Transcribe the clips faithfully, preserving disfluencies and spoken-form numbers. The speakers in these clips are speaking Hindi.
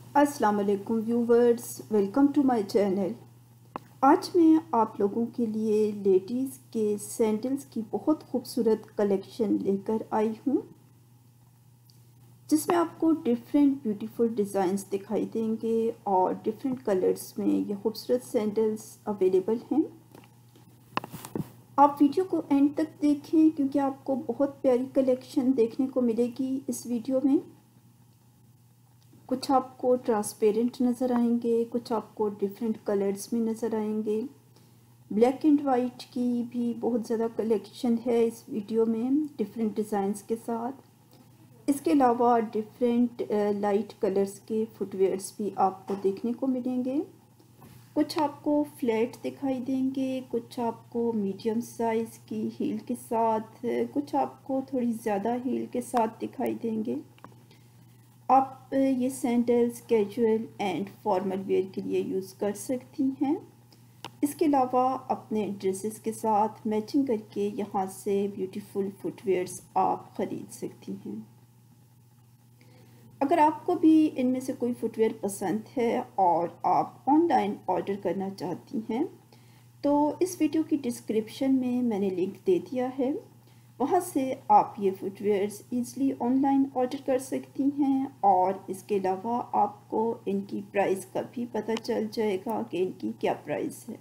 अस्सलाम वालेकुम viewers, welcome to my channel. आज मैं आप लोगों के लिए लेडीज़ के सैंडल्स की बहुत खूबसूरत कलेक्शन लेकर आई हूँ, जिसमें आपको डिफरेंट ब्यूटीफुल डिज़ाइंस दिखाई देंगे और डिफरेंट कलर्स में ये खूबसूरत सैंडल्स अवेलेबल हैं। आप वीडियो को एंड तक देखें क्योंकि आपको बहुत प्यारी कलेक्शन देखने को मिलेगी इस वीडियो में। कुछ आपको ट्रांसपेरेंट नज़र आएंगे, कुछ आपको डिफरेंट कलर्स में नज़र आएंगे। ब्लैक एंड वाइट की भी बहुत ज़्यादा कलेक्शन है इस वीडियो में डिफरेंट डिज़ाइंस के साथ। इसके अलावा डिफरेंट लाइट कलर्स के फुटवेयर्स भी आपको देखने को मिलेंगे। कुछ आपको फ्लैट दिखाई देंगे, कुछ आपको मीडियम साइज़ की हील के साथ, कुछ आपको थोड़ी ज़्यादा हील के साथ दिखाई देंगे। आप ये sandals casual and formal wear के लिए यूज़ कर सकती हैं। इसके अलावा अपने ड्रेसेस के साथ मैचिंग करके यहाँ से ब्यूटीफुल फुटवेयर्स आप ख़रीद सकती हैं। अगर आपको भी इनमें से कोई फुटवेयर पसंद है और आप ऑनलाइन ऑर्डर करना चाहती हैं तो इस वीडियो की डिस्क्रिप्शन में मैंने लिंक दे दिया है, वहाँ से आप ये फुटवेयर्स ईज़िली ऑनलाइन ऑर्डर कर सकती हैं। और इसके अलावा आपको इनकी प्राइस का भी पता चल जाएगा कि इनकी क्या प्राइस है।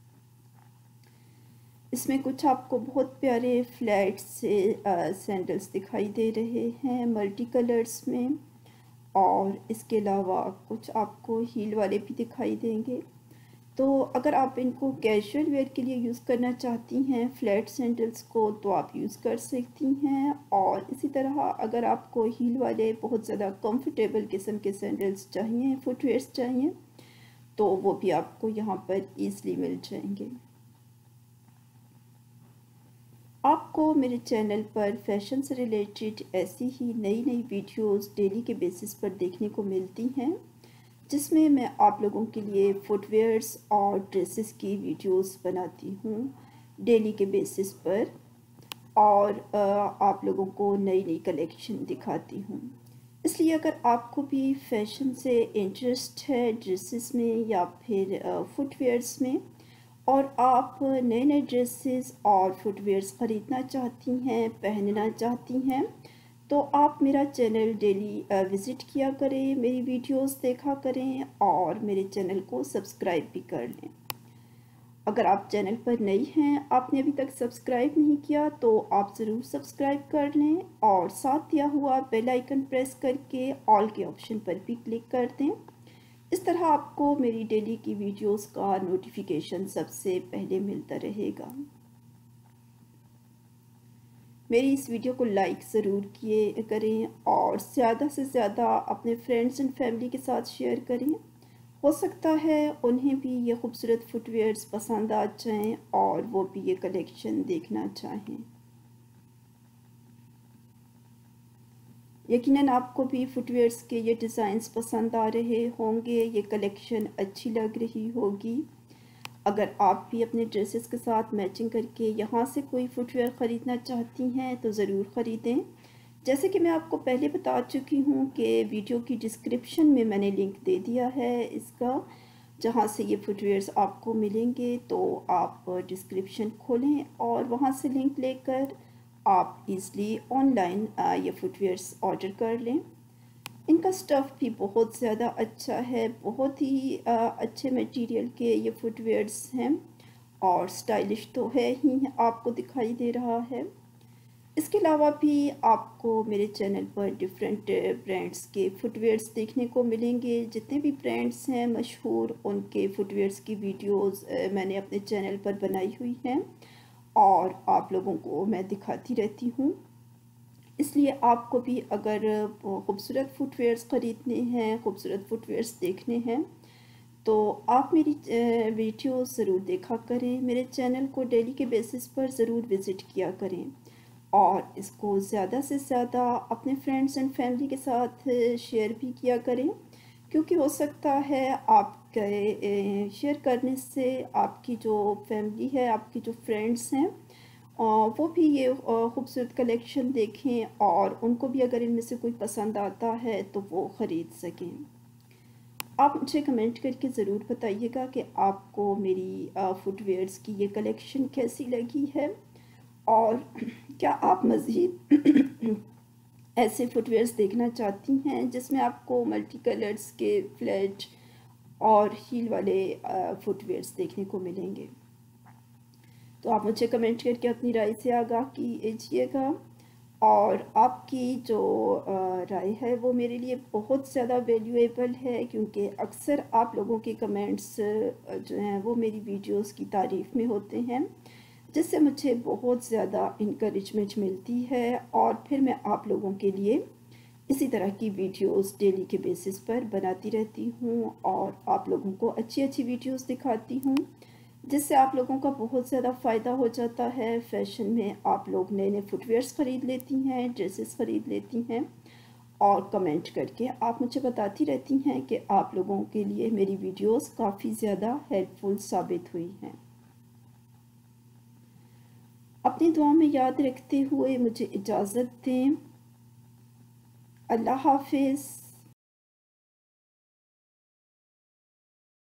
इसमें कुछ आपको बहुत प्यारे फ्लैट से सैंडल्स दिखाई दे रहे हैं मल्टी कलर्स में, और इसके अलावा कुछ आपको हील वाले भी दिखाई देंगे। तो अगर आप इनको कैजुअल वेयर के लिए यूज़ करना चाहती हैं फ्लैट सैंडल्स को, तो आप यूज़ कर सकती हैं। और इसी तरह अगर आपको हील वाले बहुत ज़्यादा कंफर्टेबल किस्म के सैंडल्स चाहिए, फुटवेयर्स चाहिए, तो वो भी आपको यहाँ पर ईज़िली मिल जाएंगे। आपको मेरे चैनल पर फैशन से रिलेटेड ऐसी ही नई नई वीडियोस डेली के बेसिस पर देखने को मिलती हैं, जिसमें मैं आप लोगों के लिए फुटवेयर्स और ड्रेसेस की वीडियोस बनाती हूँ डेली के बेसिस पर, और आप लोगों को नई नई कलेक्शन दिखाती हूँ। इसलिए अगर आपको भी फैशन से इंटरेस्ट है ड्रेसेस में या फिर फुटवेयर्स में, और आप नए नए ड्रेसेस और फुटवेयर्स ख़रीदना चाहती हैं, पहनना चाहती हैं, तो आप मेरा चैनल डेली विज़िट किया करें, मेरी वीडियोस देखा करें और मेरे चैनल को सब्सक्राइब भी कर लें। अगर आप चैनल पर नई हैं, आपने अभी तक सब्सक्राइब नहीं किया, तो आप ज़रूर सब्सक्राइब कर लें और साथ दिया हुआ बेल आइकन प्रेस करके ऑल के ऑप्शन पर भी क्लिक कर दें। इस तरह आपको मेरी डेली की वीडियोस का नोटिफिकेशन सबसे पहले मिलता रहेगा। मेरी इस वीडियो को लाइक ज़रूर किए करें और ज़्यादा से ज़्यादा अपने फ्रेंड्स एंड फैमिली के साथ शेयर करें। हो सकता है उन्हें भी ये खूबसूरत फुटवेयर्स पसंद आ जाएं और वो भी ये कलेक्शन देखना चाहें। यकीनन आपको भी फुटवेयर्स के ये डिज़ाइंस पसंद आ रहे होंगे, ये कलेक्शन अच्छी लग रही होगी। अगर आप भी अपने ड्रेसेस के साथ मैचिंग करके यहाँ से कोई फुटवेयर ख़रीदना चाहती हैं तो ज़रूर ख़रीदें। जैसे कि मैं आपको पहले बता चुकी हूँ कि वीडियो की डिस्क्रिप्शन में मैंने लिंक दे दिया है इसका, जहाँ से ये फुटवेयर्स आपको मिलेंगे। तो आप डिस्क्रिप्शन खोलें और वहाँ से लिंक लेकर आप इज़िली ऑनलाइन ये फुटवेयर्स ऑर्डर कर लें। इनका स्टफ़ भी बहुत ज़्यादा अच्छा है, बहुत ही अच्छे मटेरियल के ये फुटवेयर्स हैं और स्टाइलिश तो है ही, आपको दिखाई दे रहा है। इसके अलावा भी आपको मेरे चैनल पर डिफरेंट ब्रांड्स के फुटवेयर्स देखने को मिलेंगे। जितने भी ब्रांड्स हैं मशहूर, उनके फुटवेयर्स की वीडियोस मैंने अपने चैनल पर बनाई हुई हैं और आप लोगों को मैं दिखाती रहती हूँ। इसलिए आपको भी अगर खूबसूरत फुटवेयर्स ख़रीदने हैं, खूबसूरत फुटवेयर्स देखने हैं, तो आप मेरी वीडियो ज़रूर देखा करें। मेरे चैनल को डेली के बेसिस पर ज़रूर विज़िट किया करें और इसको ज़्यादा से ज़्यादा अपने फ्रेंड्स एंड फैमिली के साथ शेयर भी किया करें, क्योंकि हो सकता है आपके शेयर करने से आपकी जो फैमिली है, आपकी जो फ्रेंड्स हैं, वो भी ये खूबसूरत कलेक्शन देखें और उनको भी अगर इनमें से कोई पसंद आता है तो वो ख़रीद सकें। आप मुझे कमेंट करके ज़रूर बताइएगा कि आपको मेरी फुटवेयर्स की ये कलेक्शन कैसी लगी है, और क्या आप मज़ीद ऐसे फुटवेयर्स देखना चाहती हैं जिसमें आपको मल्टी कलर्स के फ्लैट और हील वाले फुटवेयर्स देखने को मिलेंगे। तो आप मुझे कमेंट करके अपनी राय से आगाह कीजिएगा, और आपकी जो राय है वो मेरे लिए बहुत ज़्यादा वैल्यूएबल है, क्योंकि अक्सर आप लोगों के कमेंट्स जो हैं वो मेरी वीडियोस की तारीफ़ में होते हैं, जिससे मुझे बहुत ज़्यादा इनकरेजमेंट मिलती है, और फिर मैं आप लोगों के लिए इसी तरह की वीडियोस डेली के बेसिस पर बनाती रहती हूँ और आप लोगों को अच्छी अच्छी वीडियोस दिखाती हूँ, जिससे आप लोगों का बहुत ज़्यादा फ़ायदा हो जाता है। फ़ैशन में आप लोग नए नए फुटवेयर्स ख़रीद लेती हैं, ड्रेसेस ख़रीद लेती हैं, और कमेंट करके आप मुझे बताती रहती हैं कि आप लोगों के लिए मेरी वीडियोस काफ़ी ज़्यादा हेल्पफुल साबित हुई हैं। अपनी दुआ में याद रखते हुए मुझे इजाज़त दें। अल्लाह हाफ़िज़।